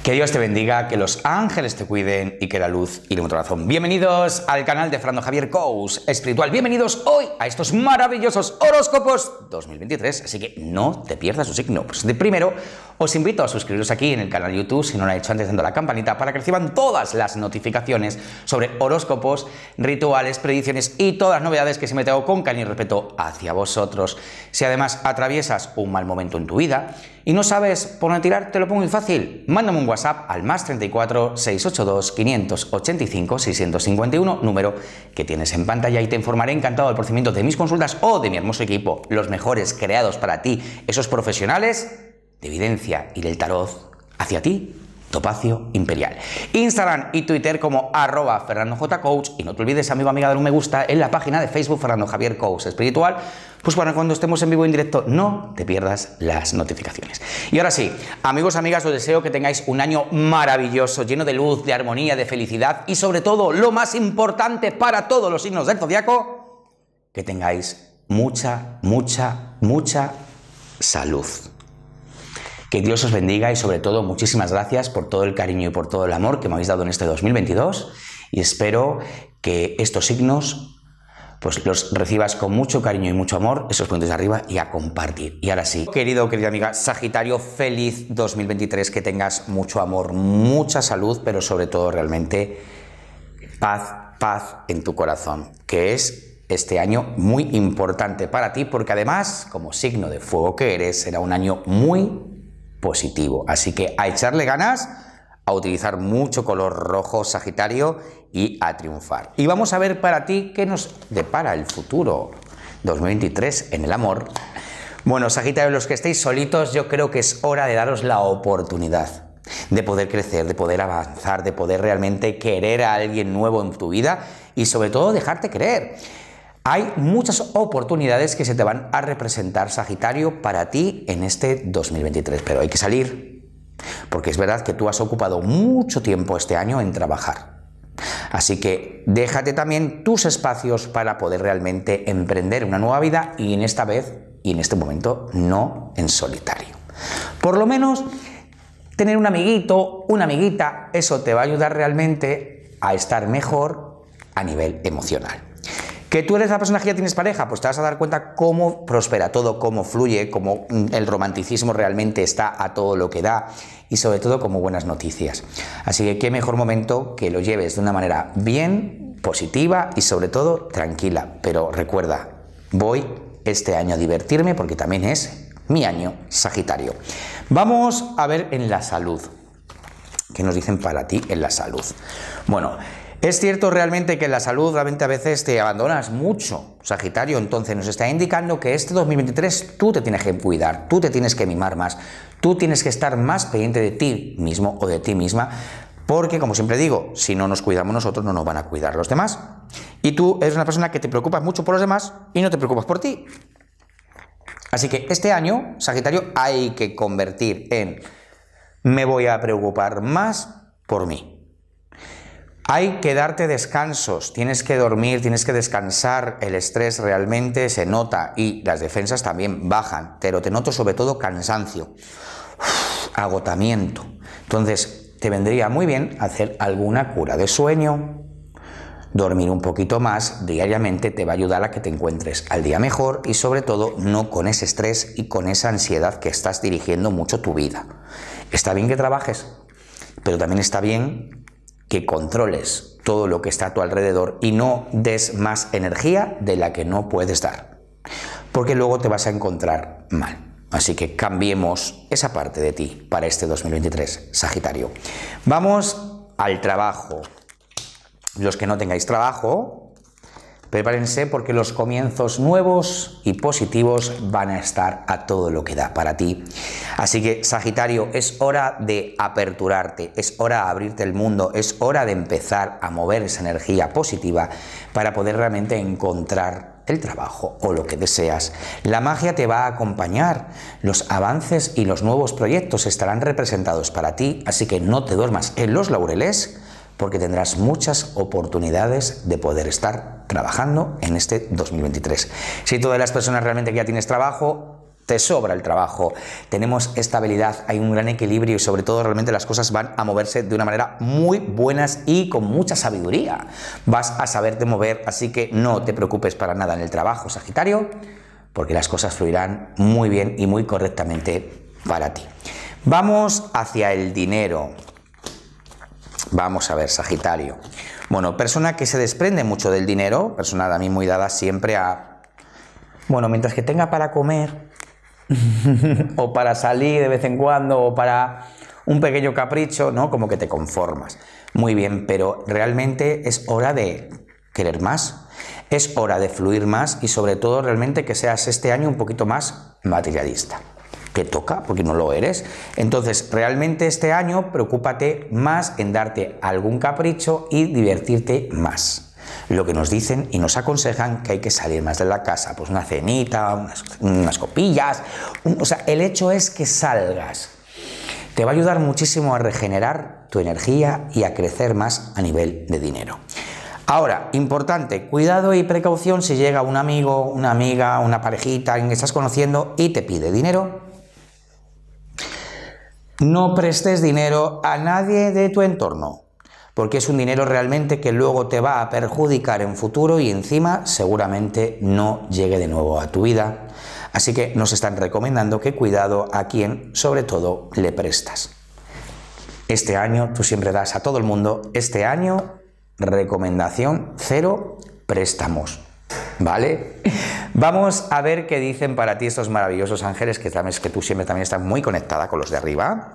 Que Dios te bendiga, que los ángeles te cuiden y que la luz ilumine tu corazón. Bienvenidos al canal de Fernando Javier Coach Espiritual. Bienvenidos hoy a estos maravillosos horóscopos 2023. Así que no te pierdas su signo. Pues de primero, os invito a suscribiros aquí en el canal de YouTube, si no lo han hecho antes, dando a la campanita para que reciban todas las notificaciones sobre horóscopos, rituales, predicciones y todas las novedades que siempre tengo con cariño y respeto hacia vosotros. Si además atraviesas un mal momento en tu vida y no sabes por dónde tirar, te lo pongo muy fácil. Mándame un WhatsApp al +34 682 585 651, número que tienes en pantalla, y te informaré encantado del procedimiento de mis consultas o de mi hermoso equipo, los mejores creados para ti, esos profesionales de evidencia y del tarot hacia ti. Topacio Imperial. Instagram y Twitter como @FernandoJCoach, y no te olvides, amigo, amiga, dar un me gusta en la página de Facebook Fernando Javier Coach Espiritual, pues para cuando estemos en vivo en directo no te pierdas las notificaciones. Y ahora sí, amigos, amigas, os deseo que tengáis un año maravilloso, lleno de luz, de armonía, de felicidad y sobre todo, lo más importante para todos los signos del zodiaco, que tengáis mucha salud. Que Dios os bendiga y sobre todo muchísimas gracias por todo el cariño y por todo el amor que me habéis dado en este 2022, y espero que estos signos pues los recibas con mucho cariño y mucho amor, esos puntos de arriba, y a compartir. Y ahora sí, querida amiga Sagitario, feliz 2023, que tengas mucho amor, mucha salud, pero sobre todo realmente paz en tu corazón, que es este año muy importante para ti, porque además, como signo de fuego que eres, será un año muy positivo. Así que a echarle ganas, a utilizar mucho color rojo, Sagitario, y a triunfar. Y vamos a ver para ti qué nos depara el futuro 2023 en el amor. Bueno, Sagitario, los que estéis solitos, yo creo que es hora de daros la oportunidad de poder crecer, de poder avanzar, de poder realmente querer a alguien nuevo en tu vida y sobre todo dejarte querer. Hay muchas oportunidades que se te van a representar, Sagitario, para ti en este 2023, pero hay que salir, porque es verdad que tú has ocupado mucho tiempo este año en trabajar. Así que déjate también tus espacios para poder realmente emprender una nueva vida, y en esta vez y en este momento no en solitario. Por lo menos tener un amiguito, una amiguita, eso te va a ayudar realmente a estar mejor a nivel emocional. ¿Que tú eres la persona que ya tienes pareja? Pues te vas a dar cuenta cómo prospera todo, cómo fluye, cómo el romanticismo realmente está a todo lo que da, y sobre todo como buenas noticias. Así que qué mejor momento que lo lleves de una manera bien, positiva y sobre todo tranquila. Pero recuerda, voy este año a divertirme porque también es mi año, Sagitario. Vamos a ver en la salud. ¿Qué nos dicen para ti en la salud? Bueno, es cierto realmente que en la salud realmente a veces te abandonas mucho, Sagitario, entonces nos está indicando que este 2023 tú te tienes que cuidar, tú te tienes que mimar más, tú tienes que estar más pendiente de ti mismo o de ti misma, porque, como siempre digo, si no nos cuidamos nosotros, no nos van a cuidar los demás. Y tú eres una persona que te preocupas mucho por los demás y no te preocupas por ti. Así que este año, Sagitario, hay que convertir en me voy a preocupar más por mí. Hay que darte descansos, tienes que dormir, tienes que descansar, el estrés realmente se nota y las defensas también bajan, pero te noto sobre todo cansancio, agotamiento. Entonces te vendría muy bien hacer alguna cura de sueño, dormir un poquito más diariamente, te va a ayudar a que te encuentres al día mejor y sobre todo no con ese estrés y con esa ansiedad que estás dirigiendo mucho tu vida. Está bien que trabajes, pero también está bien que controles todo lo que está a tu alrededor y no des más energía de la que no puedes dar, porque luego te vas a encontrar mal. Así que cambiemos esa parte de ti para este 2023, Sagitario. Vamos al trabajo. Los que no tengáis trabajo, prepárense porque los comienzos nuevos y positivos van a estar a todo lo que da para ti. Así que, Sagitario, es hora de aperturarte, es hora de abrirte el mundo, es hora de empezar a mover esa energía positiva para poder realmente encontrar el trabajo o lo que deseas. La magia te va a acompañar, los avances y los nuevos proyectos estarán representados para ti, así que no te duermas en los laureles, porque tendrás muchas oportunidades de poder estar trabajando en este 2023. Si todas las personas realmente que ya tienes trabajo, te sobra el trabajo, tenemos estabilidad, hay un gran equilibrio y sobre todo realmente las cosas van a moverse de una manera muy buenas y con mucha sabiduría. Vas a saberte mover, así que no te preocupes para nada en el trabajo, Sagitario, porque las cosas fluirán muy bien y muy correctamente para ti. Vamos hacia el dinero. Vamos a ver, Sagitario. Bueno, persona que se desprende mucho del dinero, persona también muy dada siempre a... Bueno, mientras que tenga para comer, o para salir de vez en cuando, o para un pequeño capricho, ¿no? Como que te conformas. Muy bien, pero realmente es hora de querer más, es hora de fluir más y sobre todo realmente que seas este año un poquito más materialista. Que toca, porque no lo eres. Entonces, realmente este año preocúpate más en darte algún capricho y divertirte más. Lo que nos dicen y nos aconsejan que hay que salir más de la casa, pues una cenita, unas copillas, o sea, el hecho es que salgas. Te va a ayudar muchísimo a regenerar tu energía y a crecer más a nivel de dinero. Ahora, importante, cuidado y precaución si llega un amigo, una amiga, una parejita, alguien que estás conociendo y te pide dinero. No prestes dinero a nadie de tu entorno, porque es un dinero realmente que luego te va a perjudicar en futuro y encima seguramente no llegue de nuevo a tu vida. Así que nos están recomendando que cuidado a quien sobre todo le prestas. Este año tú siempre das a todo el mundo, este año recomendación 0 préstamos. ¿Vale? Vamos a ver qué dicen para ti estos maravillosos ángeles, que sabes que tú siempre también estás muy conectada con los de arriba.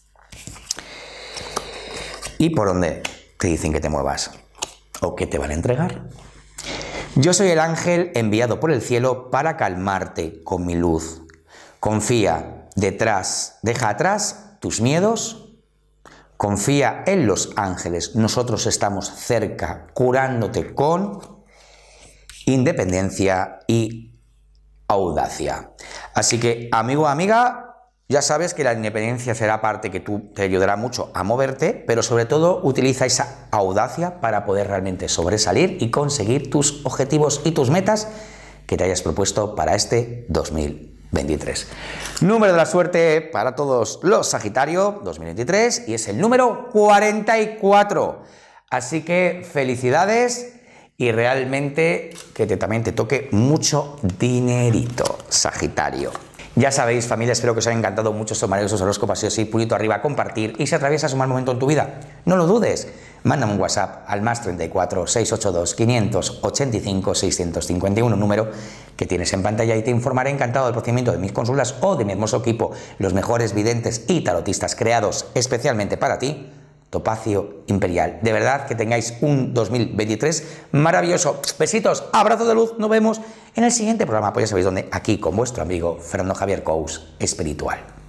¿Y por dónde te dicen que te muevas? ¿O qué te van a entregar? Yo soy el ángel enviado por el cielo para calmarte con mi luz. Confía deja atrás tus miedos. Confía en los ángeles. Nosotros estamos cerca curándote con independencia y audacia. Así que, amigo o amiga, ya sabes que la independencia será parte que te ayudará mucho a moverte, pero sobre todo utiliza esa audacia para poder realmente sobresalir y conseguir tus objetivos y tus metas que te hayas propuesto para este 2023. Número de la suerte para todos los Sagitario 2023 y es el número 44. Así que felicidades. Y realmente que también te toque mucho dinerito, Sagitario. Ya sabéis, familia, espero que os haya encantado mucho estos maravillosos horóscopos. Si así, pulito arriba, compartir. Y si atraviesas un mal momento en tu vida, no lo dudes. Mándame un WhatsApp al +34 682 585 651, número que tienes en pantalla, y te informaré encantado del procedimiento de mis consultas o de mi hermoso equipo, los mejores videntes y tarotistas creados especialmente para ti. Topacio Imperial. De verdad que tengáis un 2023 maravilloso. Besitos, abrazo de luz, nos vemos en el siguiente programa. Pues ya sabéis dónde, aquí con vuestro amigo Fernando Javier Cous Espiritual.